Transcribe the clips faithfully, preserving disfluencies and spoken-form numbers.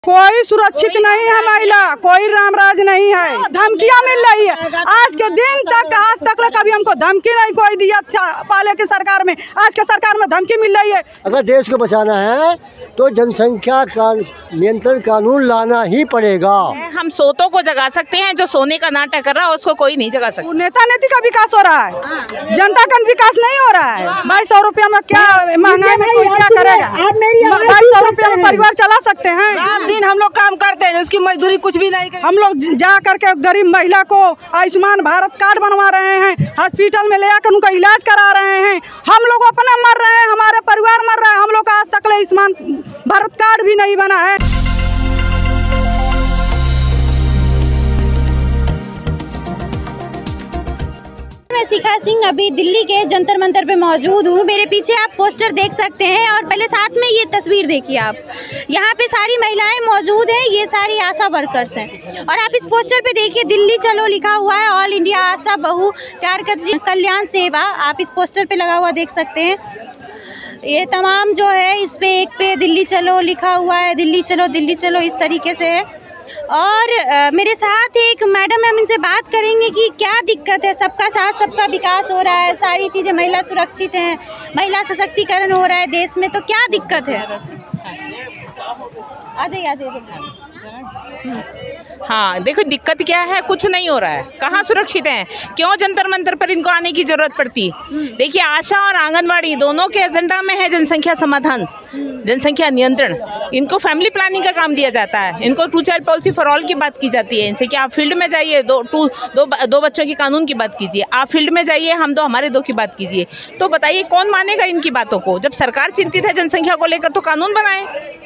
कोई सुरक्षित नहीं है महिला, कोई रामराज नहीं है, धमकियां मिल रही है। आज के दिन तक आज तक कभी हमको धमकी नहीं कोई दिया था पहले की सरकार में, आज के सरकार में धमकी मिल रही है। अगर देश को बचाना है तो जनसंख्या का नियंत्रण कानून लाना ही पड़ेगा। हम सोतों को जगा सकते हैं, जो सोने का नाटक कर रहा है उसको कोई नहीं जगा सकता। नेता नेती का विकास हो रहा है, जनता का विकास नहीं हो रहा है। बाईस सौ रुपया में क्या महंगाई में कोई क्या करेगा? बाईस सौ रुपया में परिवार चला सकते हैं? दिन हम लोग काम करते हैं, उसकी मजदूरी कुछ भी नहीं करते। हम लोग जा करके गरीब महिला को आयुष्मान भारत कार्ड बनवा रहे हैं, हॉस्पिटल में ले आकर उनका इलाज करा रहे हैं। हम लोग अपना मर रहे हैं, हमारे परिवार मर रहे हैं। हम लोग का आज तक आयुष्मान भारत कार्ड भी नहीं बना है। मैं शिखा सिंह अभी दिल्ली के जंतर मंतर पे मौजूद हूँ। मेरे पीछे आप पोस्टर देख सकते हैं और पहले साथ में ये तस्वीर देखिए आप। यहाँ पे सारी महिलाएं मौजूद हैं, ये सारी आशा वर्कर्स हैं। और आप इस पोस्टर पे देखिए दिल्ली चलो लिखा हुआ है, ऑल इंडिया आशा बहु कार्यकर्ता कल्याण सेवा। आप इस पोस्टर पे लगा हुआ देख सकते हैं। ये तमाम जो है इस पे एक पे दिल्ली चलो लिखा हुआ है, दिल्ली चलो दिल्ली चलो इस तरीके से है। और आ, मेरे साथ एक मैडम है, हम इनसे बात करेंगे कि क्या दिक्कत है। सबका साथ सबका विकास हो रहा है, सारी चीज़ें महिला सुरक्षित हैं, महिला सशक्तिकरण हो रहा है देश में, तो क्या दिक्कत है? आ जाइए आ जाइए। हाँ देखो दिक्कत क्या है, कुछ नहीं हो रहा है। कहाँ सुरक्षित हैं? क्यों जंतर मंतर पर इनको आने की जरूरत पड़ती? देखिए आशा और आंगनवाड़ी दोनों के एजेंडा में है जनसंख्या समाधान, जनसंख्या नियंत्रण। इनको फैमिली प्लानिंग का काम दिया जाता है, इनको two child policy for all की बात की जाती है। इनसे कि आप फील्ड में जाइए, दो टू दो दो बच्चों की कानून की बात कीजिए, आप फील्ड में जाइए, हम दो हमारे दो की बात कीजिए। तो बताइए कौन मानेगा इनकी बातों को? जब सरकार चिंतित है जनसंख्या को लेकर तो कानून बनाए।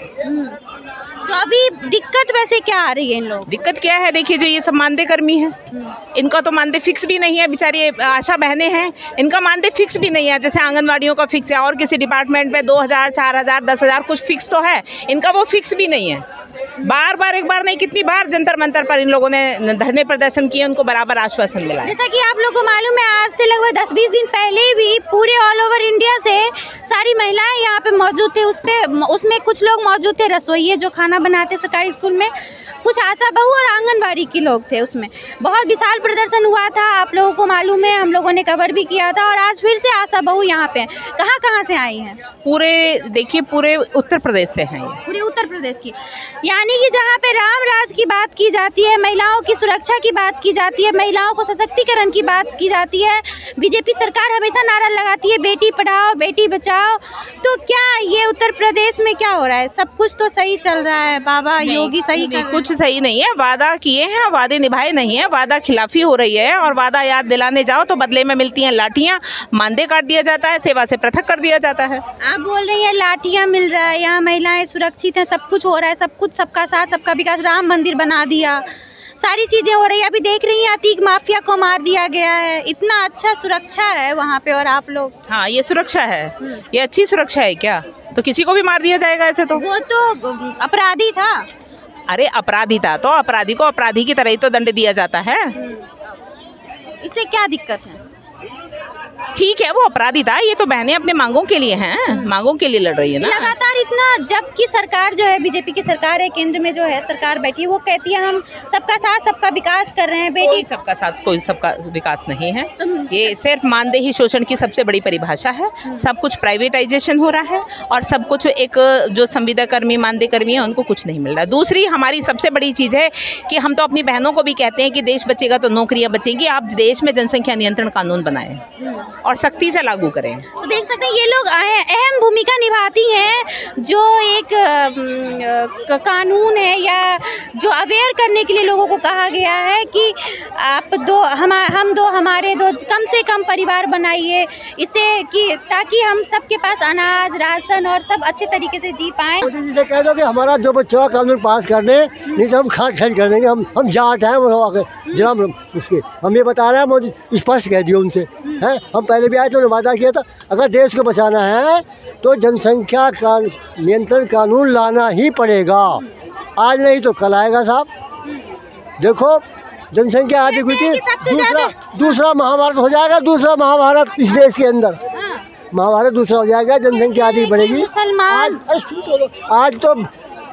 तो अभी दिक्कत वैसे क्या आ रही है इन लोग? दिक्कत क्या है? देखिए जो ये सब मानदेय कर्मी हैं, इनका तो मानदेय फिक्स भी नहीं है। बेचारी आशा बहनें हैं, इनका मानदेय फिक्स भी नहीं है। जैसे आंगनवाड़ियों का फिक्स है और किसी डिपार्टमेंट में दो हज़ार चार हज़ार दस हज़ार कुछ फिक्स तो है, इनका वो फिक्स भी नहीं है। बार बार एक बार नहीं कितनी बार जंतर मंतर पर इन लोगों ने धरने प्रदर्शन किए, उनको बराबर आश्वासन मिला। जैसा कि आप लोगों को मालूम है, आज से लगभग दस बीस दिन पहले भी पूरे ऑल ओवर इंडिया से सारी महिलाएं यहाँ पे मौजूद थे। उस पे उसमें कुछ लोग मौजूद थे रसोइये जो खाना बनाते सरकारी स्कूल में, कुछ आशा बहू और आंगनबाड़ी के लोग थे। उसमें बहुत विशाल प्रदर्शन हुआ था, आप लोगों को मालूम है, हम लोगों ने कवर भी किया था। और आज फिर से आशा बहू यहाँ पे कहाँ कहाँ से आई हैं? पूरे देखिए पूरे उत्तर प्रदेश से हैं ये। पूरे उत्तर प्रदेश की, यानी कि जहाँ पे राम राज की बात की जाती है, महिलाओं की सुरक्षा की बात की जाती है, महिलाओं को सशक्तिकरण की बात की जाती है, बीजेपी सरकार हमेशा नारा लगाती है बेटी पढ़ाओ बेटी बचाओ। तो क्या ये उत्तर प्रदेश में क्या हो रहा है? सब कुछ तो सही चल रहा है, बाबा योगी सही कर कुछ सही नहीं है। वादा किए हैं, वादे निभाए नहीं है, वादा खिलाफी हो रही है। और वादा याद दिलाने जाओ तो बदले में मिलती हैं लाठियां, मानदेय काट दिया जाता है, सेवा से पृथक कर दिया जाता है। आप बोल रही हैं लाठियां मिल रहा है, यहाँ महिलाएं सुरक्षित हैं, सब कुछ हो रहा है, सब कुछ सबका साथ सबका विकास, राम मंदिर बना दिया, सारी चीजें हो रही है। अभी देख रही हैं अतीक माफिया को मार दिया गया है, इतना अच्छा सुरक्षा है वहाँ पे और आप लोग। हाँ ये सुरक्षा है, ये अच्छी सुरक्षा है क्या? तो किसी को भी मार दिया जाएगा ऐसे? तो वो तो अपराधी था। अरे अपराधी था तो अपराधी को अपराधी की तरह ही तो दंड दिया जाता है। इससे क्या दिक्कत है? ठीक है वो अपराधी था, ये तो बहनें अपने मांगों के लिए हैं, मांगों के लिए लड़ रही है ना। लगातार इतना, जबकि सरकार जो है बीजेपी की सरकार है, केंद्र में जो है सरकार बैठी है, वो कहती है हम सबका साथ सबका विकास कर रहे हैं। बेटी सबका साथ कोई सबका विकास नहीं है, ये सिर्फ मानदेय शोषण की सबसे बड़ी परिभाषा है। सब कुछ प्राइवेटाइजेशन हो रहा है और सब कुछ एक जो संविदा कर्मी मानदेय कर्मी है उनको कुछ नहीं मिल रहा है। दूसरी हमारी सबसे बड़ी चीज़ है कि हम तो अपनी बहनों को भी कहते हैं कि देश बचेगा तो नौकरियाँ बचेंगी। आप देश में जनसंख्या नियंत्रण कानून बनाएं और सख्ती से लागू करें। तो देख सकते हैं ये लोग अहम भूमिका निभाती हैं। जो एक आ, कानून है या जो अवेयर करने के लिए लोगों को कहा गया है कि आप दो हम हम दो हमारे दो कम से कम परिवार बनाइए, इससे कि ताकि हम सबके पास अनाज राशन और सब अच्छे तरीके से जी पाएं। मोदी जी से कह दो कि हमारा दो बच्चों का कानून पास कर दें, नहीं तो हम खाट खाट कर देंगे। हम हम जाट हैं वो जनाब उसके, हम ये बता रहे हैं, मोदी स्पष्ट कह दिया उनसे हैं। हम पहले भी आए थे, वादा किया था अगर देश को बचाना है तो जनसंख्या का नियंत्रण कानून लाना ही पड़ेगा। आज नहीं तो कल आएगा साहब। देखो जनसंख्या आधी हुई थी, दूसरा दूसरा महाभारत हो जाएगा, दूसरा महाभारत इस देश के अंदर। महाभारत दूसरा हो जाएगा, जनसंख्या आदि बढ़ेगी। मुसलमान आज आज तो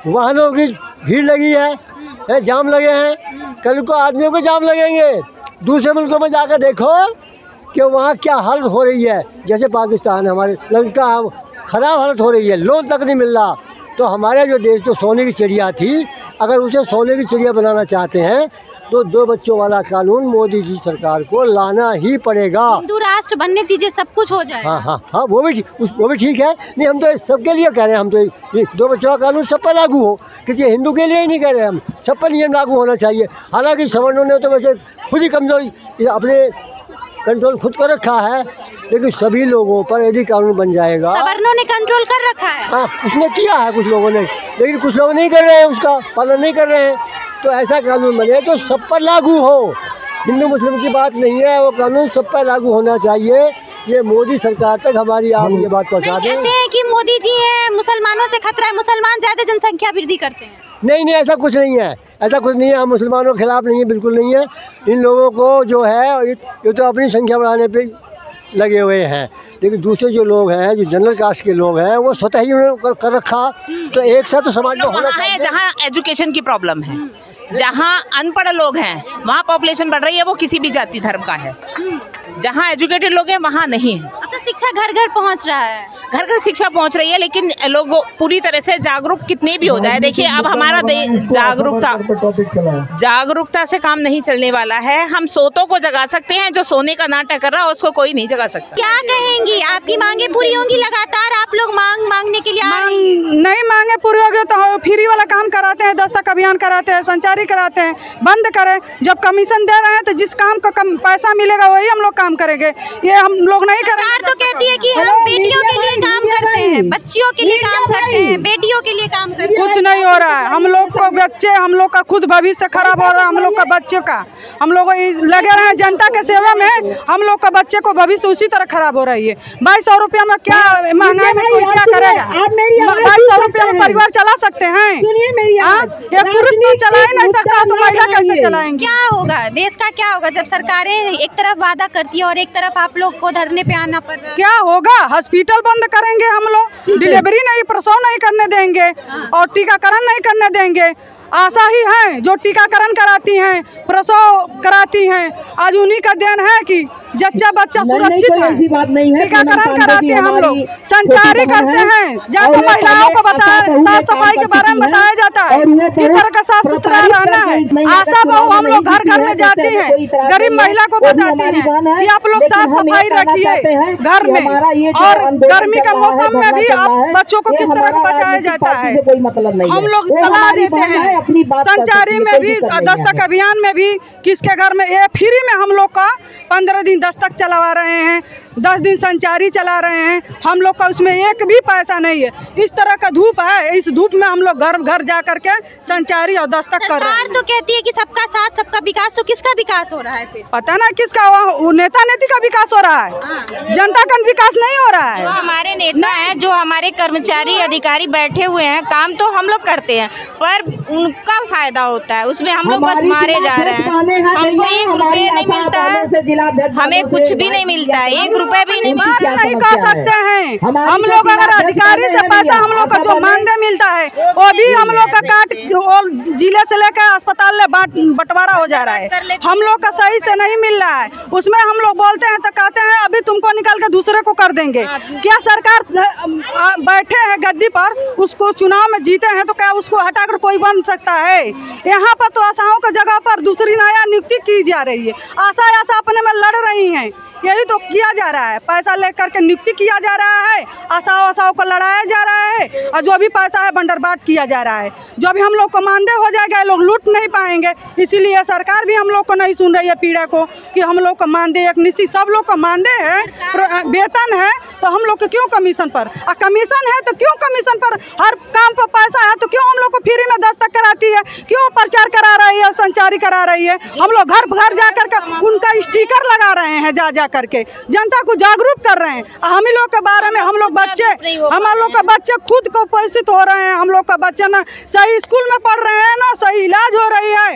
वाहनों की भीड़ लगी है, है जाम लगे हैं, कल को आदमियों को जाम लगेंगे। दूसरे मुल्कों में जाकर देखो कि वहाँ क्या हालत हो रही है। जैसे पाकिस्तान हमारे लंका ख़राब हालत हो रही है, लोन तक नहीं मिल रहा। तो हमारे जो देश जो सोने की चिड़िया थी, अगर उसे सोने की चिड़िया बनाना चाहते हैं तो दो बच्चों वाला कानून मोदी जी सरकार को लाना ही पड़ेगा। हिंदू राष्ट्र बनने दीजिए, सब कुछ हो जाए। हाँ हाँ हाँ वो भी उस वो भी ठीक है। नहीं, हम तो सबके लिए कह रहे हैं, हम तो ये दो बच्चों का कानून सब पर लागू हो, किसी हिंदू के लिए ही नहीं कह रहे, हम सब पर नियम लागू होना चाहिए। हालांकि सवर्णों ने तो वैसे खुद ही कमजोरी अपने कंट्रोल खुद कर रखा है, लेकिन सभी लोगों पर यदि कानून बन जाएगा। सवर्णों ने कंट्रोल कर रखा है। हाँ, उसने किया है कुछ लोगों ने, लेकिन कुछ लोग नहीं कर रहे हैं, उसका पालन नहीं कर रहे हैं। तो ऐसा कानून बने तो सब पर लागू हो, हिंदू मुस्लिम की बात नहीं है, वो कानून सब पर लागू होना चाहिए। ये मोदी सरकार तक हमारी आप ये बात पहुँचा दें। कहते हैं कि मोदी जी हैं, मुसलमानों से खतरा है, मुसलमान ज़्यादा जनसंख्या वृद्धि करते हैं। नहीं नहीं, ऐसा कुछ नहीं है, ऐसा कुछ नहीं है। हम मुसलमानों के खिलाफ नहीं है, बिल्कुल नहीं है। इन लोगों को जो है ये तो अपनी संख्या बढ़ाने पे लगे हुए हैं, लेकिन दूसरे जो लोग हैं, जो जनरल कास्ट के लोग हैं, वो स्वतः ही उन्होंने कर, कर रखा। तो एक साथ तो समाज में होना चाहिए। जहाँ एजुकेशन की प्रॉब्लम है, जहाँ अनपढ़ लोग हैं, वहाँ पॉपुलेशन बढ़ रही है, वो किसी भी जाति धर्म का है। जहाँ एजुकेटेड लोग हैं वहाँ नहीं है। अब तो शिक्षा घर घर पहुँच रहा है, घर घर शिक्षा पहुँच रही है, लेकिन लोग पूरी तरह से जागरूक कितने भी हो जाए। देखिए अब हमारा जागरूकता जागरूकता से काम नहीं चलने वाला है। हम सोतों को जगा सकते हैं, जो सोने का नाटक कर रहा है उसको कोई नहीं जगा सकता। क्या कहेंगी, आपकी मांगे पूरी होंगी? लगातार आप लोग मांग मांगने के लिए आ रही हैं। नहीं मांगे पूरी होगी तो फ्री वाला काम कराते हैं, दस्तक अभियान कराते हैं, संचारी कराते हैं, बंद करें। जब कमीशन दे रहे हैं तो जिस काम का कम पैसा मिलेगा वही हम लोग काम करेंगे, ये हम लोग नहीं करेंगे। सरकार तो कहती है कि हम बेटियों के लिए काम करते हैं, बच्चियों के लिए काम करते हैं, बेटियों के लिए काम करते हैं। कुछ नहीं हो रहा है। हम लोग को बच्चे, हम लोग का खुद भविष्य खराब हो रहा है, हम लोग का बच्चे का, हम लोग लगे रहे जनता के सेवा में, हम लोग का बच्चे को भविष्य उसी तरह खराब हो रही है। बाईस सौ रुपया में क्या महंगाई में कोई क्या करेगा? बाईस सौ रुपया में परिवार चला सकते हैं? एक पुरुष तो चला ही नहीं सकता, तो महिला कैसे चलाएंगे? क्या होगा देश का, क्या होगा जब सरकारें एक तरफ वादा करती है और एक तरफ आप लोग को धरने पे आना पड़ रहा है? क्या होगा? हॉस्पिटल बंद करेंगे हम लोग, डिलीवरी नहीं, प्रसव नहीं करने देंगे और टीकाकरण नहीं करने देंगे। आशा ही है जो टीकाकरण कराती हैं, प्रसव कराती हैं, आज उन्हीं का देन है कि जच्चा बच्चा सुरक्षित है। टीकाकरण कराते हैं हम लोग, संचारी करते हैं, जब महिलाओं को बताया, साफ सफाई के बारे में बताया जाता है, किस तरह का साफ सुथरा रहना है। आशा बहू हम लोग घर घर में जाती हैं, गरीब महिला को बताती हैं कि आप लोग साफ सफाई रखिए घर में, और गर्मी के मौसम में भी आप बच्चों को किस तरह का बचाया जाता है हम लोग सलाह देते हैं। संचारी में भी, दस्तक अभियान में भी, किसके घर में ये फ्री में हम लोग का पंद्रह दिन दस्तक चलवा रहे हैं, दस दिन संचारी चला रहे हैं। हम लोग का उसमें एक भी पैसा नहीं है। इस तरह का धूप है, इस धूप में हम लोग घर घर जा करके संचारी और दस्तक कर रहे हैं। सरकार तो कहती है कि सबका साथ सबका विकास, तो किसका विकास हो रहा है फिर? पता ना किसका, वो नेता नेती का विकास हो रहा है, जनता का विकास नहीं हो रहा है। हमारे नेता हैं, जो हमारे कर्मचारी अधिकारी बैठे हुए हैं, काम तो हम लोग करते हैं, पर उनका फायदा होता है, उसमें हम लोग बस मारे जा रहे हैं। हमको एक रुपये नहीं मिलता है, हमें कुछ भी नहीं मिलता है, एक रुपए भी नहीं बात नहीं कर सकते हैं हम लोग। अगर अधिकारी से पैसा हम लोग का जो मानदेय मिलता है वो भी हम लोग का काट जिले से लेकर अस्पताल में बंटवारा हो जा रहा है, हम लोग का सही से नहीं मिल रहा है। उसमें हम लोग बोलते हैं तो कहते हैं अभी तुमको निकाल के दूसरे को कर देंगे। क्या सरकार बैठे हैं गद्दी पर, उसको चुनाव में जीते हैं तो क्या उसको हटाकर कोई बन सकता है? यहाँ पर तो आशाओं की जगह पर दूसरी नया नियुक्ति की जा रही है। आशा आशा अपने में लड़ रही हैं, यही तो किया जा रहा है, पैसा लेकर के नियुक्ति किया जा रहा है, आशाओं आशाओं को लड़ाया जा रहा है, और जो भी पैसा है बंडरबाट किया जा रहा है। जो भी हम लोग को मानदेय हो जाएगा लोग लूट नहीं पाएंगे, इसीलिए सरकार भी हम लोग को नहीं सुन रही है पीड़ा को कि हम लोग का मानदेय एक निश्चित, सब लोग का मानदेय है, वेतन है, तो हम लोग को क्यों कमीशन पर? और कमीशन है तो क्यों कमीशन पर? हर काम पर पैसा है तो क्यों हम लोग को फ्री में दस्तक कराती है? क्यों प्रचार करा रही है, संचारी करा रही है? हम लोग घर घर जा करके उनका स्टिकर लगा रहे हैं, जा जा करके जनता को जागरूक कर रहे हैं। हम ही लोग के बारे में हम लोग बच्चे, हमारे लोग का बच्चे खुद को उपस्थित हो रहे हैं, हम लोग का बच्चे ना सही स्कूल में पढ़ रहे हैं, ना सही इलाज हो रही है,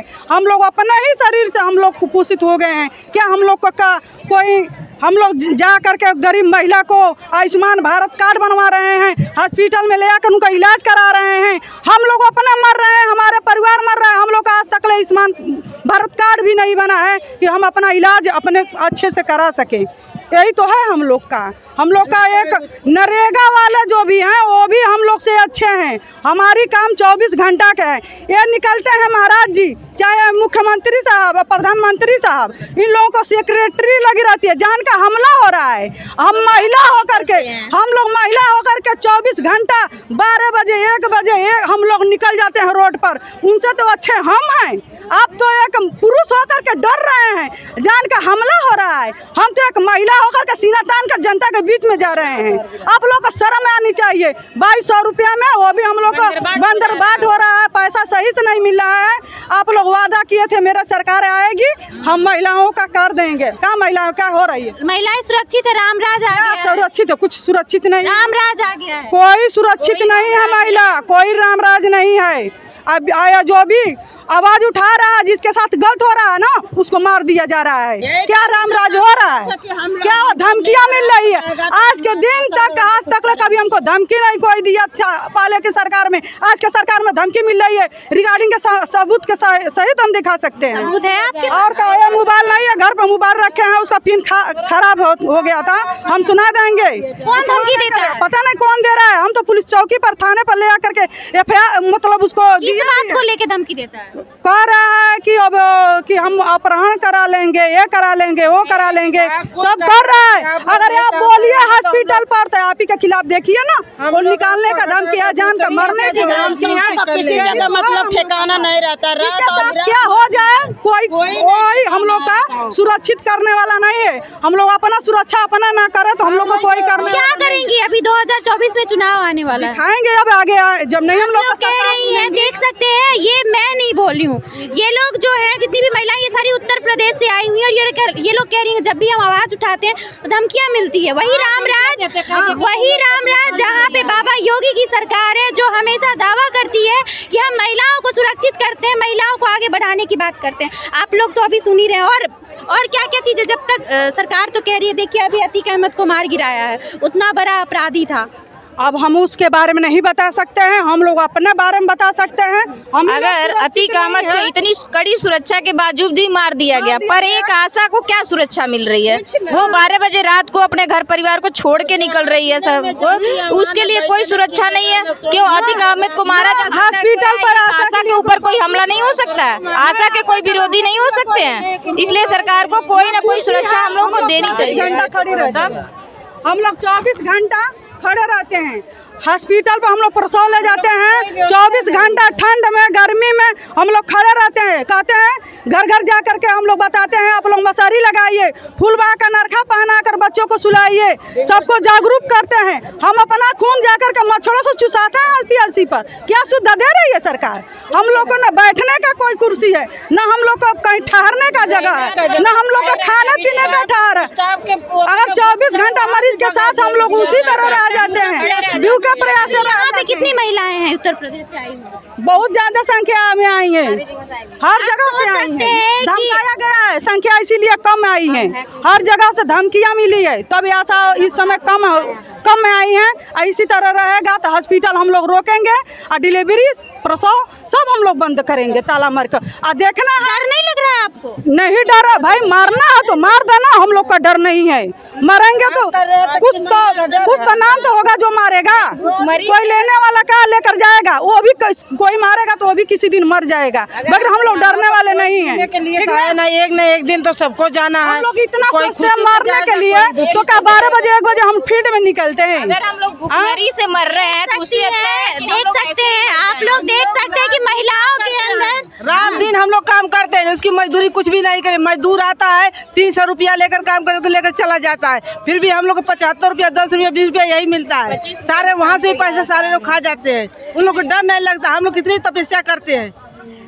हम लोग अपने ही शरीर से हम लोग कुपोषित हो गए हैं। क्या हम लोग को का कोई हम लोग जा करके गरीब महिला को आयुष्मान भारत कार्ड बनवा रहे हैं, हॉस्पिटल में ले आकर उनका इलाज करा रहे हैं। हम लोग अपने मर रहे हैं, हमारे परिवार मर रहा है। हम लोग का आज तक आयुष्मान भारत कार्ड भी नहीं बना है कि हम अपना इलाज अपने अच्छे से करा सकें। यही तो है हम लोग का। हम लोग का एक नरेगा वाले जो भी हैं वो भी हम लोग से अच्छे हैं। हमारी काम चौबीस घंटा का है। ये निकलते हैं महाराज जी, चाहे मुख्यमंत्री साहब, प्रधानमंत्री साहब, इन लोगों को सेक्रेटरी लगी रहती है। जान का हमला हो रहा है। हम महिला होकर के हम लोग महिला होकर के चौबीस घंटा बारह बजे एक बजे एक हम लोग निकल जाते हैं रोड पर। उनसे तो अच्छे हम हैं। आप तो एक पुरुष होकर के डर रहे हैं, जान का हमला हो रहा है। हम तो एक महिला होकर के सीना तान के जनता के बीच में जा रहे हैं। आप लोग को शर्म आनी चाहिए। बाईस सौ रुपया में वो भी हम लोग को बंदर बाट हो रहा है, पैसा सही से नहीं मिल रहा है। आप लोग वादा किए थे मेरा सरकार आएगी हम महिलाओं का कर देंगे। क्या महिलाओं क्या हो रही है? महिलाएं सुरक्षित है, रामराज आ गया है। सुरक्षित है? कुछ सुरक्षित नहीं, रामराज आ गया है। कोई सुरक्षित नहीं है महिला, कोई रामराज नहीं है। अब आया जो भी आवाज उठा रहा है, जिसके साथ गलत हो रहा है ना, उसको मार दिया जा रहा है। क्या रामराज हो रहा है? क्या धमकियां मिल रही है? आज के दिन तक आज तक कभी हमको धमकी नहीं कोई दिया था पहले की सरकार में। आज के सरकार में धमकी मिल रही है। रिगार्डिंग के सबूत के सहित हम दिखा सकते हैं। सबूत है आपके? और का मोबाइल नहीं है, घर पर मोबाइल रखे हैं, उसका पिन खराब हो, हो गया था, हम सुना देंगे। कौन धमकी देता है? पता नहीं कौन दे रहा है। हम तो पुलिस चौकी पर थाने पर ले आकर के एफ आई आर मतलब उसको किस बात को लेके धमकी देता है? कह रहा है कि अब कि हम अपहरण करा लेंगे, ये करा लेंगे, वो करा लेंगे, सब कर रहा है। अगर आप बोलिए हॉस्पिटल पर तो आप ही के खिलाफ देखिए ना, वो निकालने का धमकी है, जान का मरने की धमकी है। किसी जगह मतलब ठिकाना नहीं रहता। क्या हो जाए कोई कोई हम लोग का सुरक्षित करने वाला नहीं है। हम लोग अपना सुरक्षा अपना ना करे तो हम लोग को कोई करने क्या करेंगे? अभी दो हजार चौबीस में चुनाव आने वाला है, दिखाएंगे अब आगे जब नहीं हम लोग कह रही है। देख सकते हैं, ये मैं नहीं बोल रही हूँ, ये लोग जो है जितनी भी महिलाएं ये सारी उत्तर प्रदेश से आई हुई है। और ये ये लोग कह रही हैं जब भी हम आवाज उठाते हैं तो धमकियां मिलती है। वही रामराज वही रामराज जहाँ पे बाबा योगी की सरकार है, जो हमेशा दावा करती है कि हम महिलाओं को सुरक्षित करते हैं, महिलाओं को आगे बढ़ाने की बात करते हैं। आप लोग तो अभी सुन ही रहे हैं। और और क्या क्या चीजें जब तक आ, सरकार तो कह रही है, देखिए अभी अतीक अहमद को मार गिराया है, उतना बड़ा अपराधी था। अब हम उसके बारे में नहीं बता सकते हैं, हम लोग अपने बारे में बता सकते हैं। हम अगर अतीक अहमद को इतनी कड़ी सुरक्षा के बावजूद भी मार दिया गया, पर एक आशा को क्या सुरक्षा मिल रही है? वो बारह बजे रात को अपने घर परिवार को छोड़ के निकल रही है सब, उसके लिए कोई सुरक्षा नहीं है। क्यों अतीक अहमद को मारा जा सकता है? हॉस्पिटल पर आशा के ऊपर कोई हमला नहीं हो सकता है? आशा के कोई विरोधी नहीं हो सकते हैं? इसलिए सरकार को कोई ना कोई सुरक्षा हम लोग को देनी चाहिए। हम लोग चौबीस घंटा खड़े रहते हैं हॉस्पिटल पर। हम लोग प्रसव ले जाते हैं चौबीस घंटा, ठंड में गर्मी में हम लोग खड़े रहते हैं। कहते हैं घर घर जा करके हम लोग बताते हैं आप लोग मशारी लगाइए, फूल बहा का नरखा पहना कर बच्चों को सुलाइए, सबको जागरूक करते हैं। हम अपना खून जा करके मच्छरों से चुसाते हैं पी एल सी पर। क्या सुविधा दे रही है सरकार? हम लोग को न बैठने का कोई कुर्सी है, न हम लोग को कहीं ठहरने का जगह है, न हम लोग का खाने पीने का ठहर है। अगर चौबीस घंटा मरीज के साथ हम लोग उसी तरह रह जाते हैं। प्रयास यहाँ पे कितनी महिलाएं हैं उत्तर प्रदेश से आई हुई? बहुत ज्यादा संख्या में आई है, हर जगह से आई है। धमकाया गया है, संख्या इसीलिए कम आई है। हर जगह से धमकियां मिली है, तब ऐसा इस समय कम कम में आई हैं। इसी तरह रहेगा तो हॉस्पिटल हम लोग रोकेंगे और डिलीवरी प्रसव सब हम लोग बंद करेंगे ताला मार कर। और देखना है, डर नहीं लग रहा है आपको? नहीं डर है भाई, मारना है तो मार देना, हम लोग का डर नहीं है। मरेंगे तो कुछ तो कुछ तो नाम तो होगा जो मारेगा। कोई लेने वाला क्या लेकर जाएगा, वो भी कोई मारेगा तो वो भी किसी दिन मर जाएगा, मगर हम लोग डरने वाले नहीं है। ना एक न एक दिन तो सबको जाना है। हम लोग इतना सोचते हैं मारने के लिए तो क्या बारह बजे एक बजे हम फील्ड में निकलते हैं। अगर हम लोग भूखमरी से मर रहे हैं तो उससे अच्छा है। देख सकते हैं आप लोग, देख सकते हैं कि महिलाओं के अंदर रात दिन हम लोग काम करते हैं, उसकी मजदूरी कुछ भी नहीं करे। मजदूर आता है तीन सौ रुपया लेकर काम करके लेकर चला जाता है, फिर भी हम लोग को पचहत्तर रुपया दस रुपया बीस रुपया यही मिलता है। सारे वहाँ से ही पैसे सारे लोग खा जाते हैं। उन लोग को डर नहीं लगता। हम लोग कितनी तपस्या करते हैं,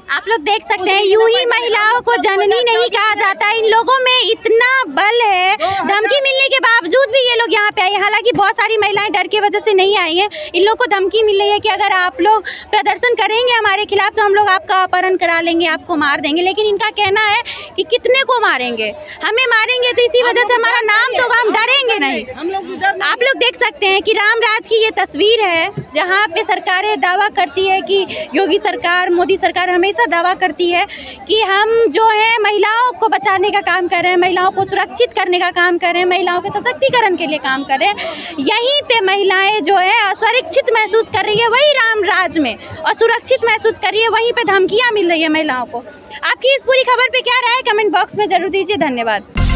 आप लोग देख सकते हैं, यूं ही महिलाओं को जननी नहीं कहा जाता। इन लोगों में इतना बल है, धमकी मिलने के बावजूद भी ये लोग यहाँ पे आए। हालांकि बहुत सारी महिलाएं डर की वजह से नहीं आई हैं। इन लोग को धमकी मिल रही है कि अगर आप लोग प्रदर्शन करेंगे हमारे खिलाफ तो हम लोग आपका अपहरण करा लेंगे, आपको मार देंगे। लेकिन इनका कहना है कि कितने को मारेंगे, हमें मारेंगे तो इसी वजह से हमारा नाम तो हम डरेंगे नहीं। आप लोग देख सकते हैं कि रामराज की ये तस्वीर है, जहाँ पे सरकारें दावा करती है कि योगी सरकार, मोदी सरकार हमेशा दावा करती है कि हम जो है महिलाओं को बचाने का काम कर रहे हैं, महिलाओं को सुरक्षित करने का काम कर रहे हैं, महिलाओं के सशक्तिकरण के लिए काम कर रहे हैं। यहीं पे महिलाएं जो है असुरक्षित महसूस कर रही है, वही रामराज में असुरक्षित महसूस कर रही है, वहीं पे धमकियां मिल रही है महिलाओं को। आपकी इस पूरी खबर पे क्या राय है, कमेंट बॉक्स में जरूर दीजिए। धन्यवाद।